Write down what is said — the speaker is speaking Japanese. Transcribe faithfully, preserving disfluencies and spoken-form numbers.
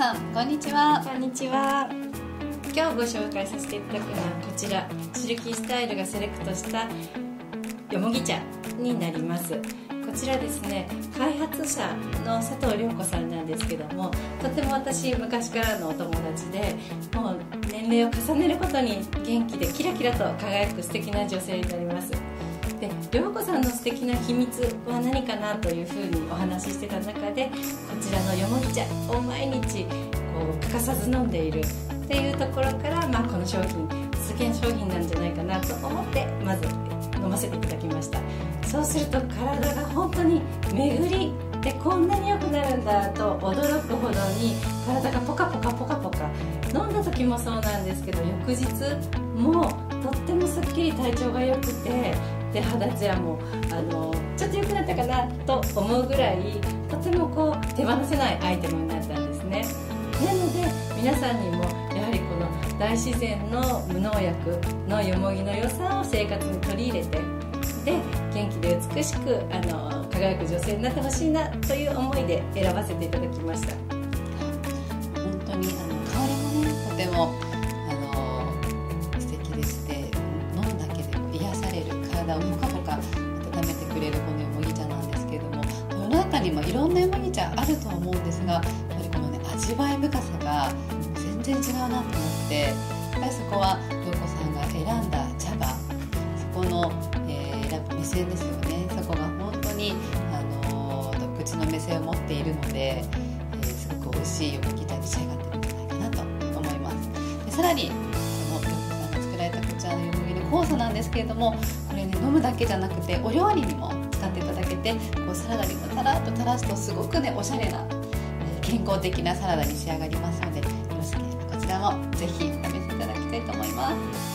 さん、こんにちは。 こんにちは。今日ご紹介させていただくのはこちら、シルキースタイルがセレクトしたよもぎ茶になります。こちらですね、開発者の佐藤涼子さんなんですけども、とても私昔からのお友達で、もう年齢を重ねることに元気でキラキラと輝く素敵な女性になります。で、涼子さんの素敵な秘密は何かなというふうにお話ししてた中で、こちらのよもぎ茶を毎日こう欠かさず飲んでいるっていうところから、まあ、この商品実現商品なんじゃないかなと思ってまず飲ませていただきました。そうすると体が本当に巡りでこんなに良くなるんだと驚くほどに体がポカポカポカポカ、飲んだ時もそうなんですけど、翌日もとってもすっきり体調が良くて、で肌ツヤもあのちょっと良くなったかなと思うぐらい、とてもこう手放せないアイテムになったんですね。なので皆さんにもやはりこの大自然の無農薬のよもぎの良さを生活に取り入れて、で元気で美しくあの輝く女性になってほしいなという思いで選ばせていただきました。 本当にあの香りもね、とてもあの素敵でして、飲むだけでも癒される、体をポカポカ温めてくれるこのよもぎ茶なんですけれども、世の中にもいろんなよもぎ茶あると思うんですが、やっぱりこのね、味わい深さが全然違うなと思って、やっぱりそこは涼子さんが選んだ茶葉、そこの、えー、選ぶ目線ですよね。そこが本当にあの独自の目線を持っているので、えー、すごく美味しいよもぎ茶に仕上がってるんじゃないかなと思います。でさらにその涼子さんが作られたこちらのよもぎの酵素なんですけれども、これね、飲むだけじゃなくてお料理にも使っていただけて、こうサラダにもたらっと垂らすとすごくね、おしゃれな、えー、健康的なサラダに仕上がりますので、よろしければこちらもぜひ試していただきたいと思います。